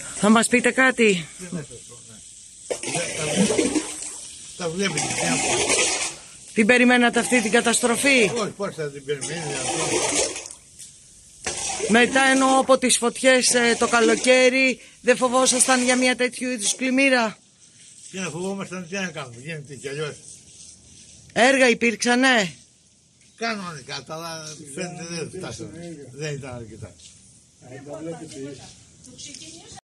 Θα μας πείτε κάτι? Τα βλέπετε. Την περιμένατε αυτή την καταστροφή? Όχι, πώς θα την περιμένετε αυτό. Μετά εννοώ από τις φωτιές το καλοκαίρι, δεν φοβόσασταν για μια τέτοιου είδους πλημμύρα? Τι να φοβόμασταν, τι να κάνουμε, γίνεται κι αλλιώς. Έργα υπήρξανε? Κανονικά, αλλά φαίνεται δεν φτάσαμε. Δεν ήταν αρκετά.